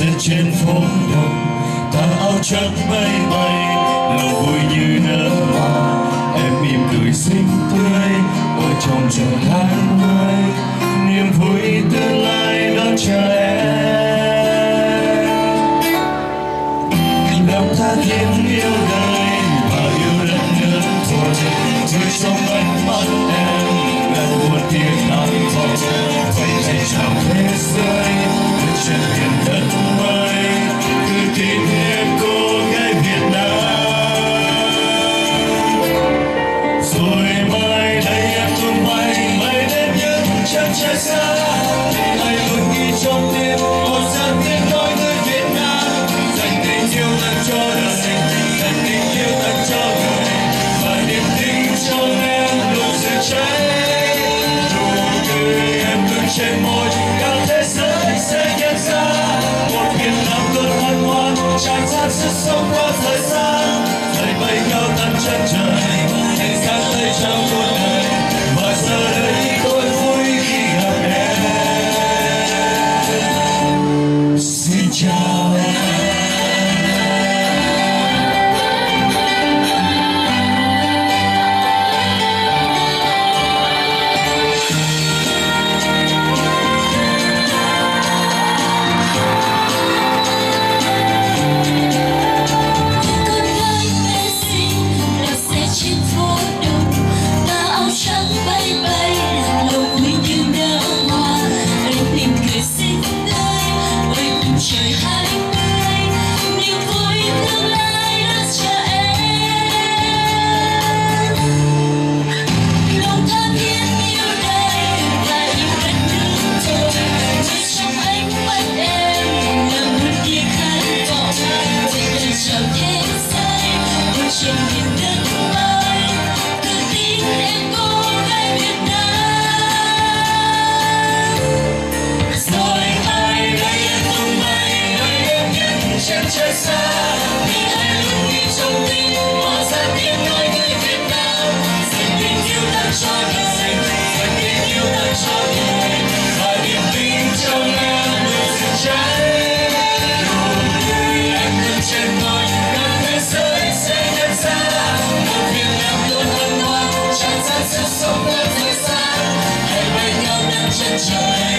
sẽ trên phố đông, tà áo trắng bay bay, lòng vui như nở hoa. Em mỉm cười xinh tươi, ôi trong trời tháng mây, niềm vui tương lai đón chờ em. Lòng tha thiết yêu đời và yêu đất nước thôi, tươi trong ánh mắt em ngàn muôn tia nắng thôi. Vậy hãy chào thế giới trên biển đất mây, cứ tin em cô gái Việt Nam. Rồi mai đây em tung bay bay đến những chân trời xa, hãy luôn ghi trong tim một dòng tiếng nói người Việt Nam. Dành tình yêu tặng cho đời, dành tình yêu tặng cho người, và niềm tin trong em luôn rực cháy. Nụ cười em luôn trên môi, cả thế giới sẽ nhận ra một Việt Nam luôn hân hoan tràn ra sức sống qua thời gian. Dậy bay cao tận chân trời, hãy giang tay chào cuộc đời, và giờ đây tôi vui khi gặp em. Xin chào em. Trời xa, vì hãy luôn ghi trong tim mở ra tiếng nói người Việt Nam. Dành tình yêu tặng cho đời, dành tình yêu tặng cho người, và niềm tin trong em luôn rực cháy. Nụ cười em luôn trên môi, cả thế giới sẽ nhận ra một Việt Nam luôn hân hoan tràn ra sức sống qua thời gian. Hãy bay cao ngang chân trời.